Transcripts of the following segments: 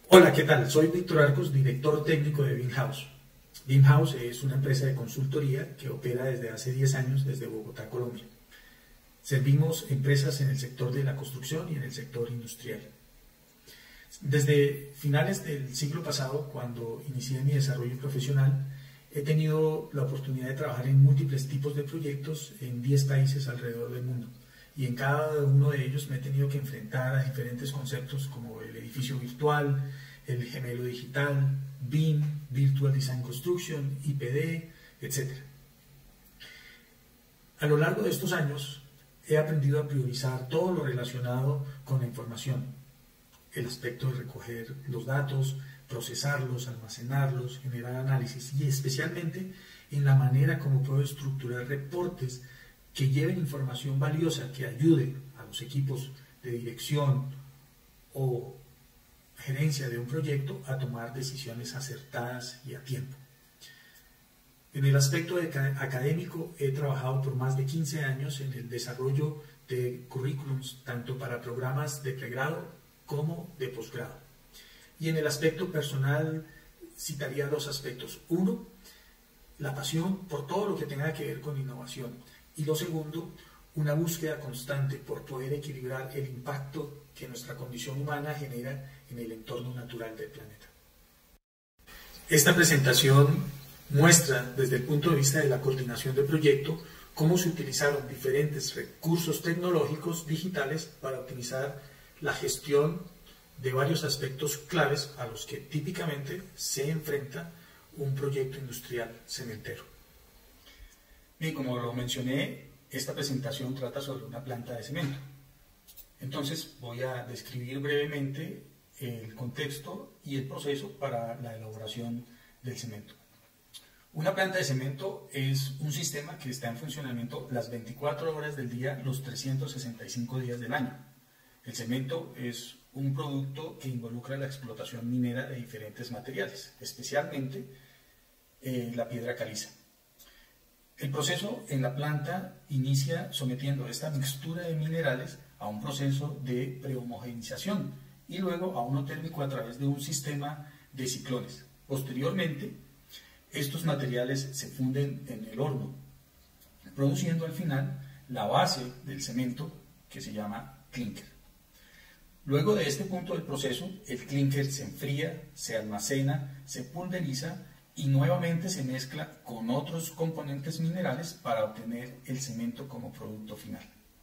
Hola, ¿qué tal? Soy Víctor Arcos, director técnico de BIM House. BIM House es una empresa de consultoría que opera desde hace 10 años desde Bogotá, Colombia. Servimos empresas en el sector de la construcción y en el sector industrial. Desde finales del siglo pasado, cuando inicié mi desarrollo profesional, he tenido la oportunidad de trabajar en múltiples tipos de proyectos en 10 países alrededor del mundo. Y en cada uno de ellos me he tenido que enfrentar a diferentes conceptos como el edificio virtual, el gemelo digital, BIM, Virtual Design Construction, IPD, etc. A lo largo de estos años he aprendido a priorizar todo lo relacionado con la información, el aspecto de recoger los datos, procesarlos, almacenarlos, generar análisis y especialmente en la manera como puedo estructurar reportes que lleven información valiosa que ayude a los equipos de dirección o gerencia de un proyecto a tomar decisiones acertadas y a tiempo. En el aspecto académico he trabajado por más de 15 años en el desarrollo de currículums tanto para programas de pregrado como de posgrado. Y en el aspecto personal citaría dos aspectos. Uno, la pasión por todo lo que tenga que ver con innovación. Y lo segundo, una búsqueda constante por poder equilibrar el impacto que nuestra condición humana genera en el entorno natural del planeta. Esta presentación muestra desde el punto de vista de la coordinación de proyecto cómo se utilizaron diferentes recursos tecnológicos digitales para optimizar la gestión de varios aspectos claves a los que típicamente se enfrenta un proyecto industrial cementero. Bien, como lo mencioné, esta presentación trata sobre una planta de cemento. Entonces voy a describir brevemente el contexto y el proceso para la elaboración del cemento. Una planta de cemento es un sistema que está en funcionamiento las 24 horas del día, los 365 días del año. El cemento es un producto que involucra la explotación minera de diferentes materiales, especialmente la piedra caliza. El proceso en la planta inicia sometiendo esta mixtura de minerales a un proceso de prehomogenización y luego a uno térmico a través de un sistema de ciclones. Posteriormente, estos materiales se funden en el horno, produciendo al final la base del cemento que se llama clinker. Luego de este punto del proceso, el clinker se enfría, se almacena, se pulveriza y nuevamente se mezcla con otros componentes minerales para obtener el cemento como producto final.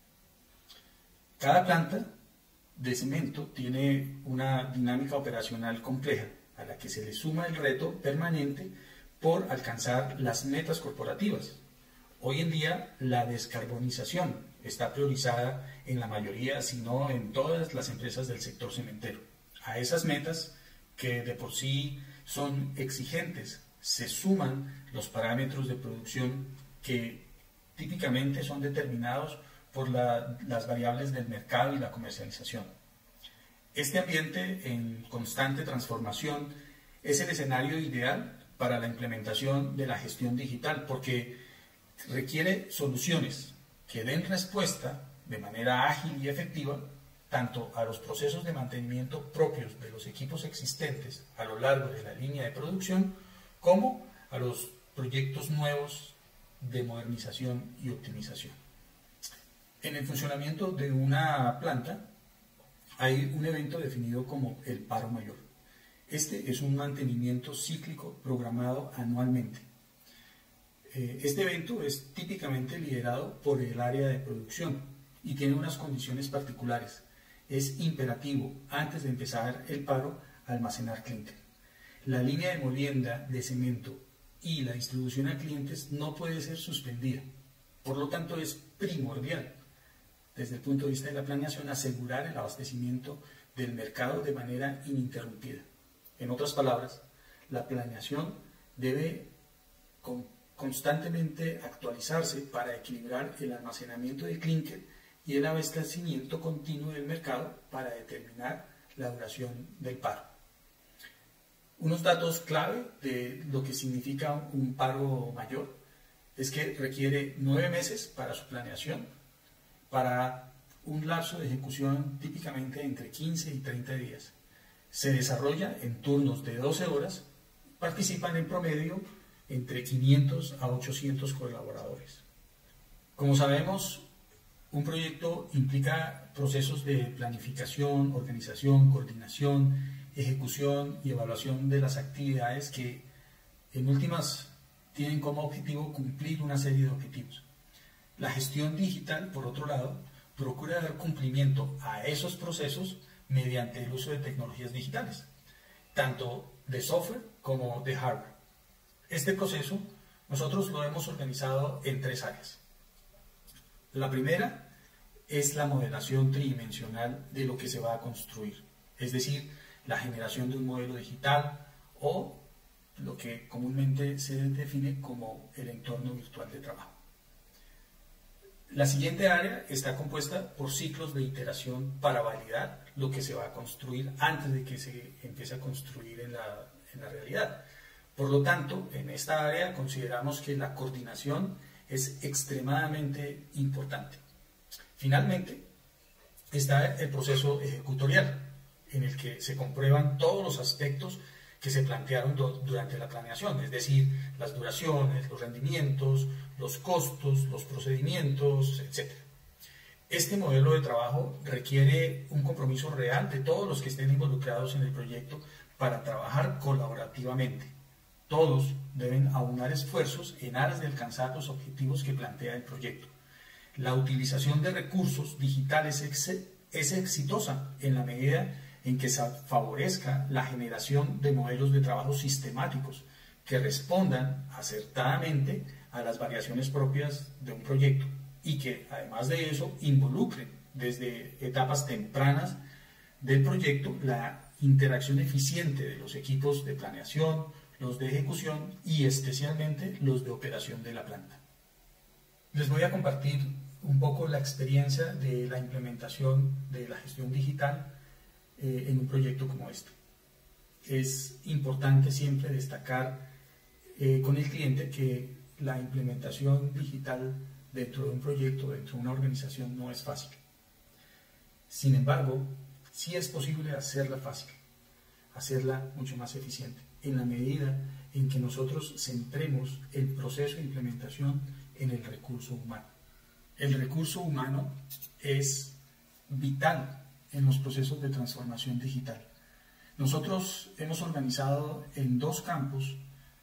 Cada planta de cemento tiene una dinámica operacional compleja a la que se le suma el reto permanente por alcanzar las metas corporativas. Hoy en día la descarbonización está priorizada en la mayoría, si no en todas las empresas del sector cementero. A esas metas, que de por sí son exigentes, se suman los parámetros de producción que típicamente son determinados por las variables del mercado y la comercialización. Este ambiente en constante transformación es el escenario ideal para la implementación de la gestión digital porque requiere soluciones que den respuesta de manera ágil y efectiva tanto a los procesos de mantenimiento propios de los equipos existentes a lo largo de la línea de producción como a los proyectos nuevos de modernización y optimización. En el funcionamiento de una planta hay un evento definido como el paro mayor. Este es un mantenimiento cíclico programado anualmente. Este evento es típicamente liderado por el área de producción y tiene unas condiciones particulares. Es imperativo, antes de empezar el paro, almacenar clinker. La línea de molienda de cemento y la distribución a clientes no puede ser suspendida. Por lo tanto, es primordial, desde el punto de vista de la planeación, asegurar el abastecimiento del mercado de manera ininterrumpida. En otras palabras, la planeación debe constantemente actualizarse para equilibrar el almacenamiento de clinker y el abastecimiento continuo del mercado para determinar la duración del paro. Unos datos clave de lo que significa un paro mayor es que requiere 9 meses para su planeación, para un lapso de ejecución típicamente entre 15 y 30 días. Se desarrolla en turnos de 12 horas, participan en promedio entre 500 a 800 colaboradores. Como sabemos, un proyecto implica procesos de planificación, organización, coordinación, ejecución y evaluación de las actividades que, en últimas, tienen como objetivo cumplir una serie de objetivos. La gestión digital, por otro lado, procura dar cumplimiento a esos procesos mediante el uso de tecnologías digitales, tanto de software como de hardware. Este proceso nosotros lo hemos organizado en 3 áreas. La primera es la modelación tridimensional de lo que se va a construir, es decir, la generación de un modelo digital o lo que comúnmente se define como el entorno virtual de trabajo. La siguiente área está compuesta por ciclos de iteración para validar lo que se va a construir antes de que se empiece a construir en la realidad. Por lo tanto, en esta área consideramos que la coordinación es extremadamente importante. Finalmente, está el proceso ejecutorial, en el que se comprueban todos los aspectos que se plantearon durante la planeación, es decir, las duraciones, los rendimientos, los costos, los procedimientos, etc. Este modelo de trabajo requiere un compromiso real de todos los que estén involucrados en el proyecto para trabajar colaborativamente. Todos deben aunar esfuerzos en aras de alcanzar los objetivos que plantea el proyecto. La utilización de recursos digitales es exitosa en la medida en que se favorezca la generación de modelos de trabajo sistemáticos que respondan acertadamente a las variaciones propias de un proyecto y que, además de eso, involucren desde etapas tempranas del proyecto la interacción eficiente de los equipos de planeación, los de ejecución y especialmente los de operación de la planta. Les voy a compartir un poco la experiencia de la implementación de la gestión digital en un proyecto como este. Es importante siempre destacar con el cliente que la implementación digital dentro de un proyecto, dentro de una organización, no es fácil. Sin embargo, sí es posible hacerla fácil, hacerla mucho más eficiente, en la medida en que nosotros centremos el proceso de implementación en el recurso humano. El recurso humano es vital en los procesos de transformación digital. Nosotros hemos organizado en 2 campos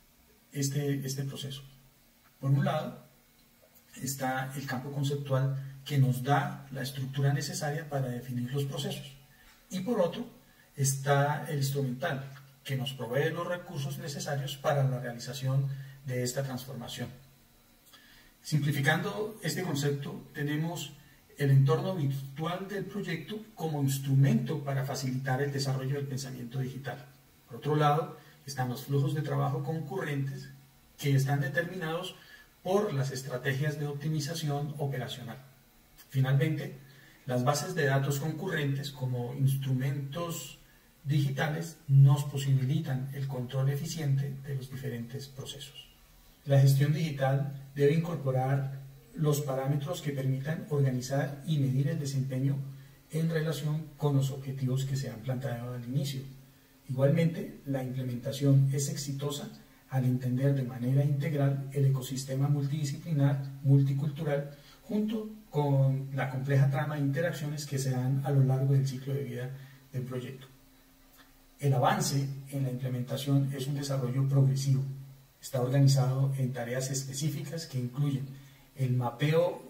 este proceso. Por un lado, está el campo conceptual que nos da la estructura necesaria para definir los procesos. Y por otro, está el instrumental, que nos provee los recursos necesarios para la realización de esta transformación. Simplificando este concepto, tenemos el entorno virtual del proyecto como instrumento para facilitar el desarrollo del pensamiento digital. Por otro lado, están los flujos de trabajo concurrentes que están determinados por las estrategias de optimización operacional. Finalmente, las bases de datos concurrentes como instrumentos digitales nos posibilitan el control eficiente de los diferentes procesos. La gestión digital debe incorporar los parámetros que permitan organizar y medir el desempeño en relación con los objetivos que se han planteado al inicio. Igualmente, la implementación es exitosa al entender de manera integral el ecosistema multidisciplinar, multicultural, junto con la compleja trama de interacciones que se dan a lo largo del ciclo de vida del proyecto. El avance en la implementación es un desarrollo progresivo. Está organizado en tareas específicas que incluyen el mapeo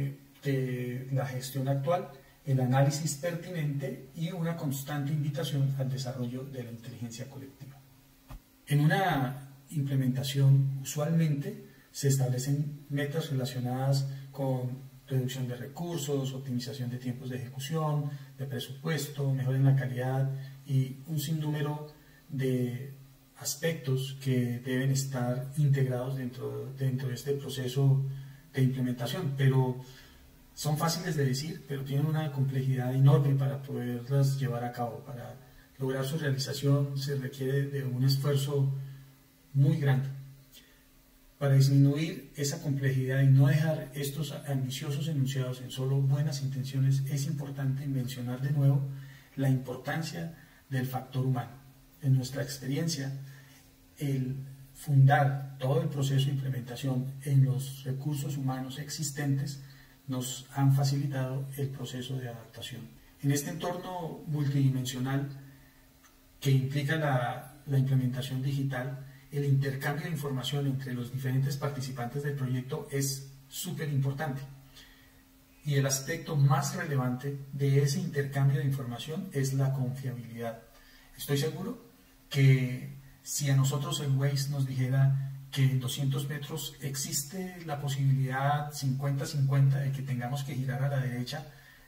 de la gestión actual, el análisis pertinente y una constante invitación al desarrollo de la inteligencia colectiva. En una implementación, usualmente se establecen metas relacionadas con reducción de recursos, optimización de tiempos de ejecución, de presupuesto, mejora en la calidad y un sinnúmero de aspectos que deben estar integrados dentro de este proceso de implementación, pero son fáciles de decir, pero tienen una complejidad enorme para poderlas llevar a cabo. Para lograr su realización se requiere de un esfuerzo muy grande. Para disminuir esa complejidad y no dejar estos ambiciosos enunciados en solo buenas intenciones, es importante mencionar de nuevo la importancia del factor humano. En nuestra experiencia, el fundar todo el proceso de implementación en los recursos humanos existentes nos han facilitado el proceso de adaptación. En este entorno multidimensional que implica la implementación digital, el intercambio de información entre los diferentes participantes del proyecto es súper importante. Y el aspecto más relevante de ese intercambio de información es la confiabilidad. Estoy seguro que si a nosotros el Waze nos dijera que en 200 metros existe la posibilidad 50-50 de que tengamos que girar a la derecha,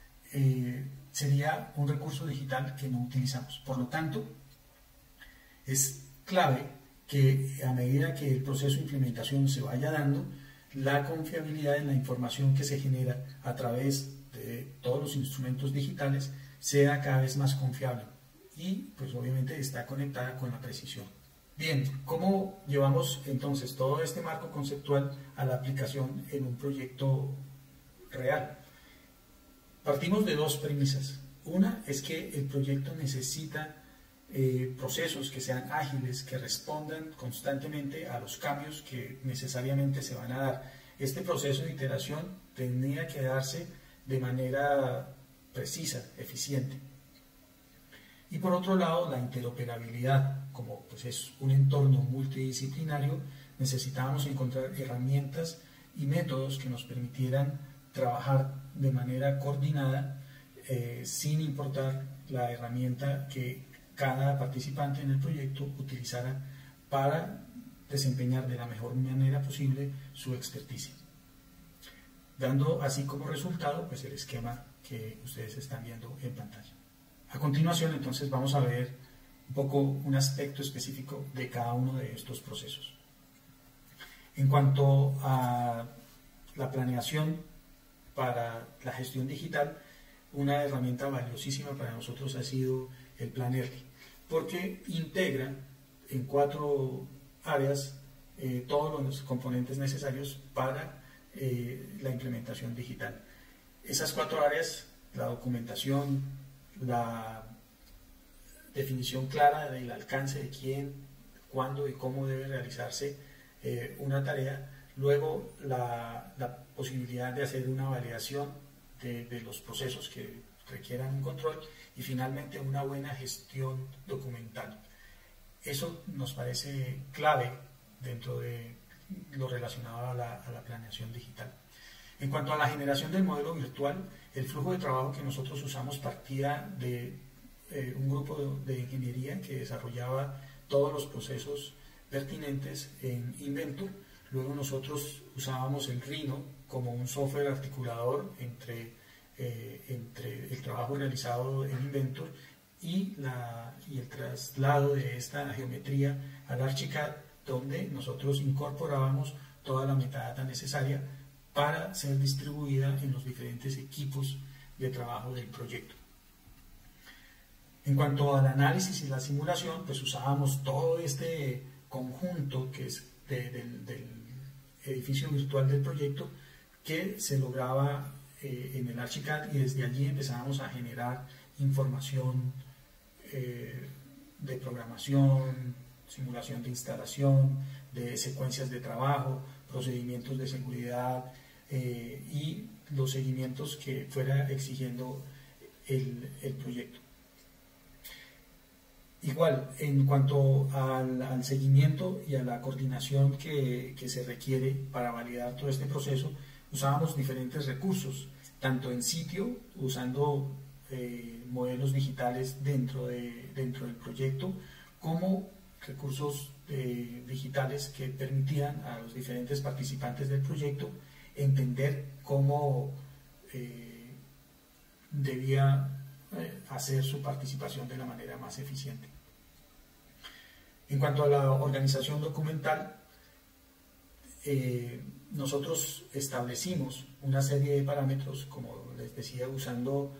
sería un recurso digital que no utilizamos. Por lo tanto, es clave que a medida que el proceso de implementación se vaya dando, la confiabilidad en la información que se genera a través de todos los instrumentos digitales sea cada vez más confiable y pues obviamente está conectada con la precisión. Bien, ¿cómo llevamos entonces todo este marco conceptual a la aplicación en un proyecto real? Partimos de dos premisas. Una es que el proyecto necesita procesos que sean ágiles, que respondan constantemente a los cambios que necesariamente se van a dar. Este proceso de iteración tendría que darse de manera precisa, eficiente. Y por otro lado, la interoperabilidad. Como pues, es un entorno multidisciplinario, necesitábamos encontrar herramientas y métodos que nos permitieran trabajar de manera coordinada sin importar la herramienta que cada participante en el proyecto utilizara para desempeñar de la mejor manera posible su experticia, dando así como resultado pues, el esquema que ustedes están viendo en pantalla. A continuación, entonces, vamos a ver un poco un aspecto específico de cada uno de estos procesos. En cuanto a la planeación para la gestión digital, una herramienta valiosísima para nosotros ha sido el Plannerly, porque integra en 4 áreas todos los componentes necesarios para la implementación digital. Esas 4 áreas, la documentación, la definición clara del alcance de quién, cuándo y cómo debe realizarse una tarea, luego la posibilidad de hacer una validación de los procesos que requieran un control y finalmente una buena gestión documental. Eso nos parece clave dentro de lo relacionado a la planeación digital. En cuanto a la generación del modelo virtual, el flujo de trabajo que nosotros usamos partía de un grupo de ingeniería que desarrollaba todos los procesos pertinentes en Inventor. Luego nosotros usábamos el Rhino como un software articulador entre el trabajo realizado en Inventor y el traslado de esta geometría al Archicad, donde nosotros incorporábamos toda la metadata necesaria para ser distribuida en los diferentes equipos de trabajo del proyecto. En cuanto al análisis y la simulación, pues usábamos todo este conjunto que es del edificio virtual del proyecto que se lograba en el Archicad, y desde allí empezábamos a generar información de programación, simulación de instalación, de secuencias de trabajo, procedimientos de seguridad y los seguimientos que fuera exigiendo el proyecto. Igual, en cuanto al seguimiento y a la coordinación que se requiere para validar todo este proceso, usábamos diferentes recursos, tanto en sitio, usando modelos digitales dentro del proyecto, como recursos digitales que permitían a los diferentes participantes del proyecto entender cómo debía hacer su participación de la manera más eficiente. En cuanto a la organización documental, nosotros establecimos una serie de parámetros, como les decía, usando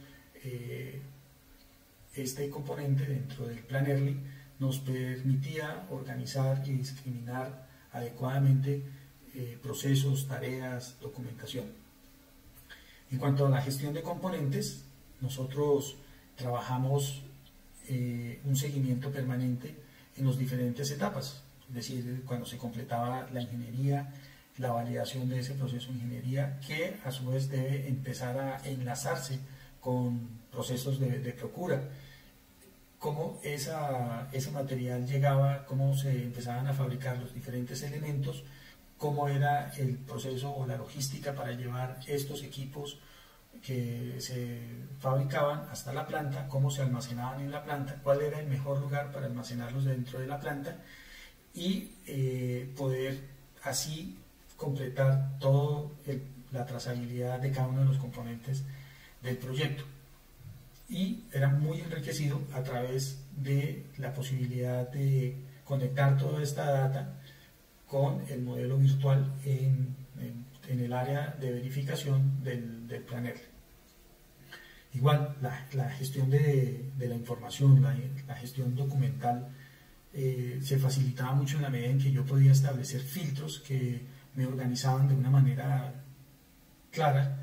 este componente dentro del Plannerly, nos permitía organizar y discriminar adecuadamente procesos, tareas, documentación. En cuanto a la gestión de componentes, nosotros trabajamos un seguimiento permanente en las diferentes etapas, es decir, cuando se completaba la ingeniería, la validación de ese proceso de ingeniería, que a su vez debe empezar a enlazarse con procesos de procura, cómo ese material llegaba, cómo se empezaban a fabricar los diferentes elementos, cómo era el proceso o la logística para llevar estos equipos que se fabricaban hasta la planta, cómo se almacenaban en la planta, cuál era el mejor lugar para almacenarlos dentro de la planta y poder así completar toda la trazabilidad de cada uno de los componentes del proyecto. Y era muy enriquecido a través de la posibilidad de conectar toda esta data con el modelo virtual en el área de verificación del planner. Igual, la gestión de la información, la gestión documental se facilitaba mucho en la medida en que yo podía establecer filtros que me organizaban de una manera clara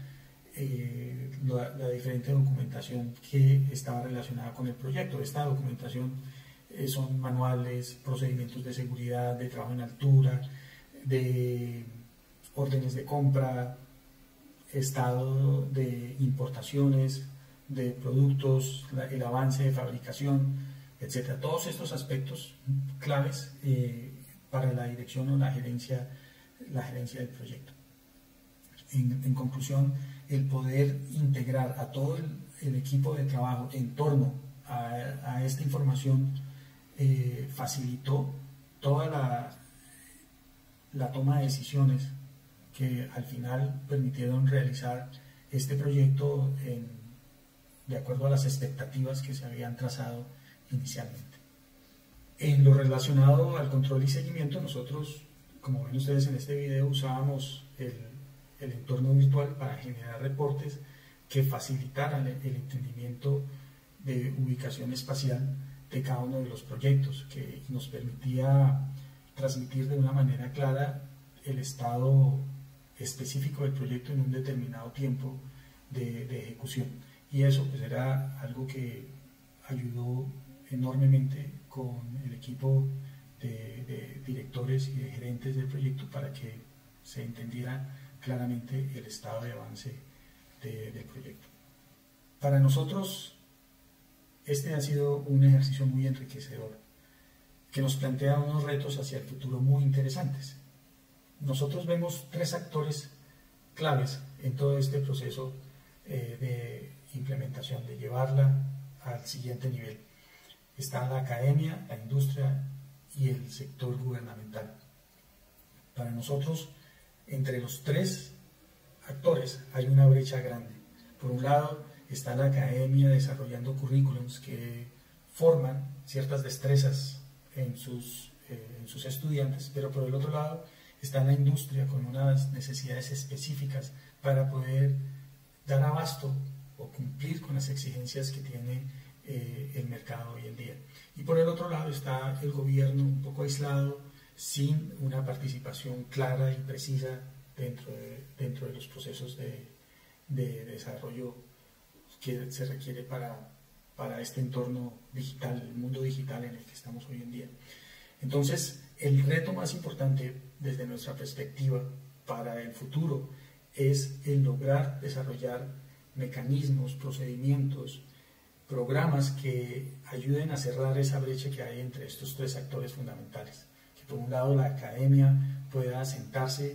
la diferente documentación que estaba relacionada con el proyecto. Esta documentación son manuales, procedimientos de seguridad, de trabajo en altura, de órdenes de compra, estado de importaciones, de productos, el avance de fabricación, etc. Todos estos aspectos claves para la dirección o la gerencia del proyecto. En conclusión, el poder integrar a todo el equipo de trabajo en torno a esta información facilitó toda la toma de decisiones que al final permitieron realizar este proyecto de acuerdo a las expectativas que se habían trazado inicialmente. En lo relacionado al control y seguimiento, nosotros, como ven ustedes en este video, usábamos el entorno virtual para generar reportes que facilitaran el entendimiento de ubicación espacial de cada uno de los proyectos, que nos permitía transmitir de una manera clara el estado específico del proyecto en un determinado tiempo de ejecución. Y eso pues era algo que ayudó enormemente con el equipo de directores y de gerentes del proyecto para que se entendiera claramente el estado de avance del proyecto. Para nosotros este ha sido un ejercicio muy enriquecedor que nos plantea unos retos hacia el futuro muy interesantes. Nosotros vemos tres actores claves en todo este proceso de implementación, de llevarla al siguiente nivel. Está la academia, la industria y el sector gubernamental. Para nosotros, entre los tres actores hay una brecha grande. Por un lado está la academia desarrollando currículums que forman ciertas destrezas en sus estudiantes, pero por el otro lado está la industria con unas necesidades específicas para poder dar abasto o cumplir con las exigencias que tiene el mercado hoy en día. Y por el otro lado está el gobierno un poco aislado, sin una participación clara y precisa dentro de los procesos de desarrollo que se requiere para este entorno digital, el mundo digital en el que estamos hoy en día. Entonces, el reto más importante desde nuestra perspectiva para el futuro es el lograr desarrollar mecanismos, procedimientos, programas que ayuden a cerrar esa brecha que hay entre estos tres actores fundamentales. Que por un lado la academia pueda sentarse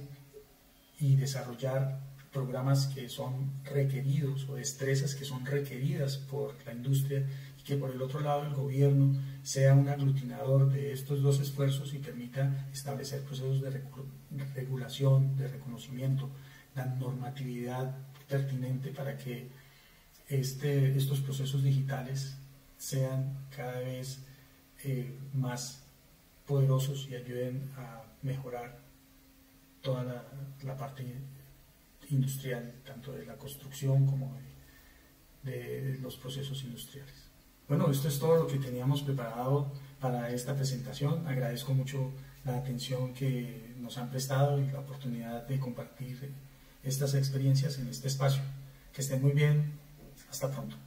y desarrollar programas que son requeridos o destrezas que son requeridas por la industria, y que por el otro lado el gobierno sea un aglutinador de estos dos esfuerzos y permita establecer procesos de regulación, de reconocimiento, la normatividad pertinente para que estos procesos digitales sean cada vez más poderosos y ayuden a mejorar toda la parte industrial, tanto de la construcción como de los procesos industriales. Bueno, esto es todo lo que teníamos preparado para esta presentación. Agradezco mucho la atención que nos han prestado y la oportunidad de compartir estas experiencias en este espacio. Que estén muy bien. Hasta pronto.